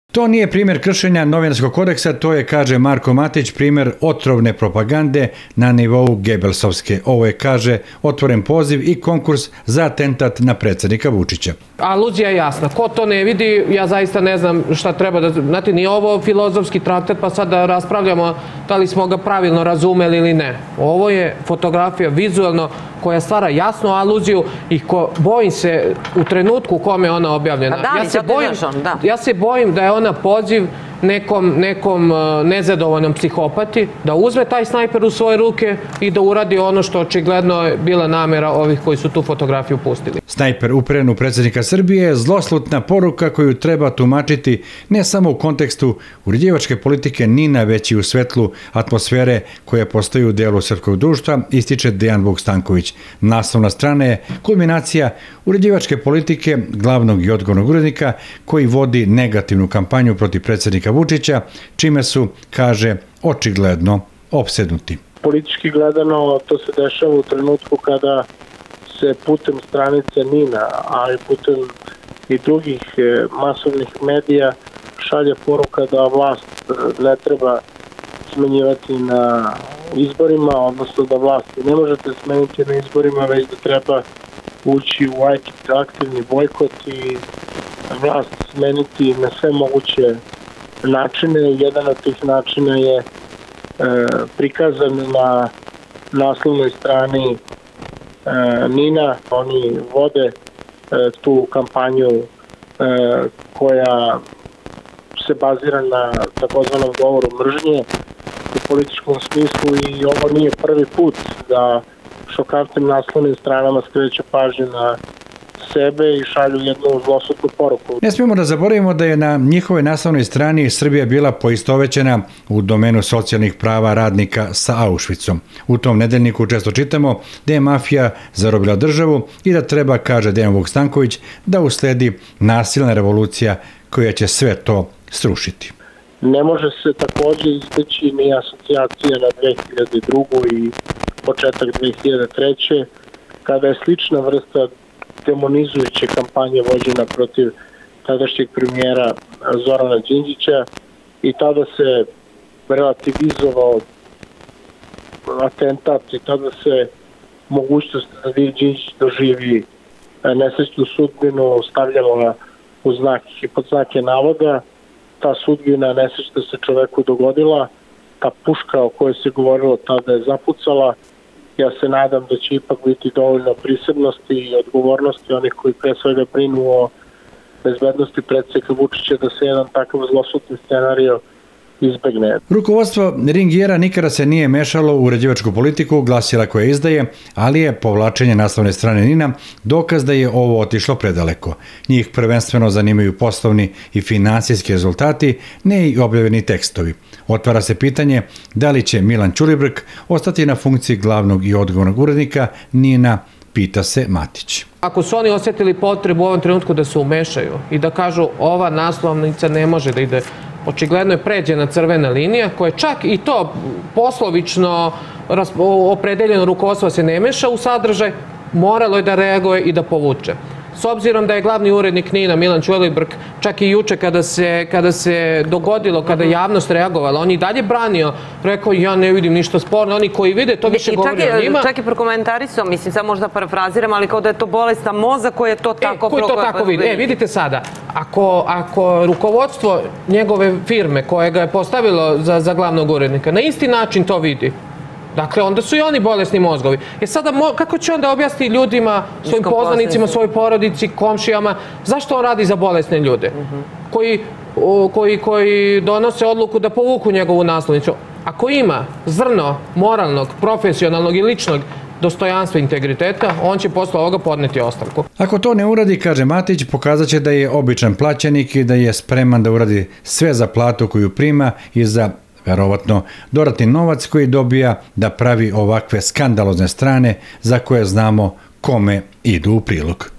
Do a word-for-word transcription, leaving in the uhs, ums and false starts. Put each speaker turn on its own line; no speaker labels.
To nije primjer kršenja novinarskog kodeksa, to je, kaže Marko Matić, primjer otrovne propagande na nivou Gebelsovske. Ovo je, kaže, otvoren poziv i konkurs za atentat na predsjednika Vučića.
Aluzija je jasna. Ko to ne vidi, ja zaista ne znam šta treba da... Znate, nije ovo filozofski traktat, pa sad da raspravljamo da li smo ga pravilno razumeli ili ne. Ovo je fotografija vizualno koja stvara jasnu aluziju i ko, bojim se u trenutku u kome je ona objavljena.
Da,
ja, se bojim,
da.
ja se bojim da je ona poziv nekom, nekom nezadovoljnom psihopati da uzme taj snajper u svoje ruke i da uradi ono što očigledno je bila namjera ovih koji su tu fotografiju pustili.
Snajper uperen u predsjednika Srbije je zloslutna poruka koju treba tumačiti ne samo u kontekstu uređivačke politike NIN-a, već i u svetlu atmosfere koje postoji u delu srpskog društva, ističe Dejan Vuk Stanković. Naslovna strana je kulminacija uređivačke politike glavnog i odgovornog urednika koji vodi negativnu kampanju protiv predsjednika Vučića, čime su, kaže, očigledno opsednuti.
Politički gledano to se dešava u trenutku kada se putem stranice NIN-a, a i putem i drugih masovnih medija šalje poruka da vlast ne treba smenjivati na izborima, odnosno da vlast ne možete smeniti na izborima, već da treba ući u aktivni bojkot i vlast smeniti na sve moguće načine. Jedan od tih načina je e, prikazan na naslovnoj strani e, NIN-a. Oni vode e, tu kampanju e, koja se bazira na takozvanom govoru mržnje u političkom smislu i ovo nije prvi put da šokantnim naslovnim stranama skreću pažnju na sebe i šalju jednu zlosutnu poruku.
Ne smijemo da zaboravimo da je na njihovoj naslovnoj strani Srbija bila poistovećena u domenu socijalnih prava radnika sa Auschwitzom. U tom nedeljniku često čitamo da je mafija zarobila državu i da treba, kaže Dejan Vuk Stanković, da usledi nasilna revolucija koja će sve to srušiti.
Ne može se također izbeći ni asocijacija na dve hiljade drugu i početak dve hiljade treće kada je slična vrsta demonizujuće kampanje vođena protiv tadašnjeg premijera Zorana Đinđića i tada se relativizovao atentat i tada se mogućnost da Đinđić doživi nesrećnu sudbinu stavljala u znak i pod znake navoda. Ta sudbina nesrećna se čoveku dogodila, ta puška o kojoj se govorilo tada je zapucala. Ja se nadam da će ipak biti dovoljno prisebnosti i odgovornosti onih koji pre svega brinu o bezbednosti predsjednika Vučića da se jedan takav zlosutni scenario izbegne.
Rukovodstvo Ringiera nikada se nije mešalo u uređivačku politiku, glasila koje izdaje, ali je povlačenje naslovne strane NIN-a dokaz da je ovo otišlo predaleko. Njih prvenstveno zanimaju poslovni i finansijski rezultati, ne i objavljeni tekstovi. Otvara se pitanje da li će Milan Ćulibrk ostati na funkciji glavnog i odgovornog urednika NIN-a, pita se Matić.
Ako su oni osjetili potrebu u ovom trenutku da se umešaju i da kažu ova naslovnica ne može da ide, očigledno je pređena crvena linija koja čak i to poslovično opredeljeno rukovodstvo se ne meša u sadržaj, moralo je da reaguje i da povuče. S obzirom da je glavni urednik NIN-a Milan Ćulibrk čak i juče kada se, kada se dogodilo, kada je javnost reagovala, on i dalje branio, rekao ja ne vidim ništa sporno, oni koji vide to više govori o njima.
Čak i prokomentarisao, mislim, sad možda parafraziram, ali kao da je to bolestan mozak koji je to tako...
E, koji to tako vidi. E, vidite sada, ako, ako rukovodstvo njegove firme koje ga je postavilo za, za glavnog urednika na isti način to vidi, dakle, onda su i oni bolesni mozgovi. E sada, kako će onda objasniti ljudima, svojim poznanicima, svojoj porodici, komšijama, zašto on radi za bolesne ljude? Koji, koji, koji donose odluku da povuku njegovu naslovnicu. Ako ima zrno moralnog, profesionalnog i ličnog dostojanstva i integriteta, on će posle ovoga podneti ostavku.
Ako to ne uradi, kaže Matić, pokazat će da je običan plaćenik i da je spreman da uradi sve za platu koju prima i za verovatno dodatni novac koji dobija da pravi ovakve skandalozne strane za koje znamo kome idu u prilog.